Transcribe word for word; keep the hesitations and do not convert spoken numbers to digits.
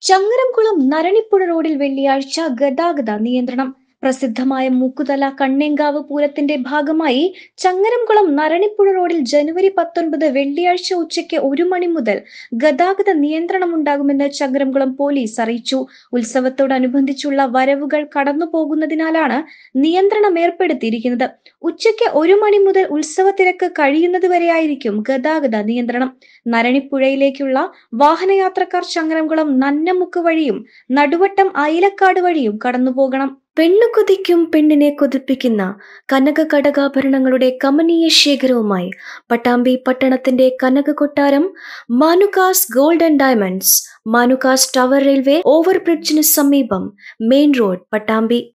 ചങ്ങരംകുളം നരണിപ്പുഴ റോഡിൽ വെള്ളിയാഴ്ച ഗതാഗത നിയന്ത്രണം. പ്രസിദ്ധമായ മൂക്കുതല കണ്ണേങ്കാവ് പൂരത്തിന്റെ ഭാഗമായി ചങ്ങരംകുളം നരണിപ്പുഴ റോഡിൽ ജനുവരി പത്തൊൻപത് വെള്ളിയാഴ്ച ഉച്ചയ്ക്ക് ഒരു മണി മുതൽ ഗതാഗത നിയന്ത്രണമുണ്ടാകുമെന്ന് ചങ്ങരംകുളം പോലീസ് അറിയിച്ചു. ഉത്സവത്തോടനുബന്ധിച്ചുള്ള വരവുകൾ കടന്നുപോകുന്നതിനാലാണ് നിയന്ത്രണം ഏർപ്പെടുത്തിയിരിക്കുന്നത്. ഉച്ചയ്ക്ക് ഒരു മണി മുതൽ ഉത്സവ തിരക്ക് കഴിയുന്നതുവരെയായിരിക്കും ഗതാഗത നിയന്ത്രണം. നരണിപ്പുഴയിലേക്കുള്ള വാഹനയാത്രക്കാർ ചങ്ങരംകുളം നന്നമുക്ക് വഴിയും നടുവട്ടം അയിലക്കാട് വഴിയും കടന്നുപോകണം. പെണ്ണു കൊതിക്കും പെണ്ണിനെ കൊതിപ്പിക്കുന്ന കനക കടകാഭരണങ്ങളുടെ കമനീയ ശേഖരവുമായി പട്ടാമ്പി പട്ടണത്തിന്റെ കനക കൊട്ടാരം Manukas gold and diamonds, Manukas tower railway ഓവർബ്രിഡ്ജിന് സമീപം, മെയിൻ റോഡ്, പട്ടാമ്പി.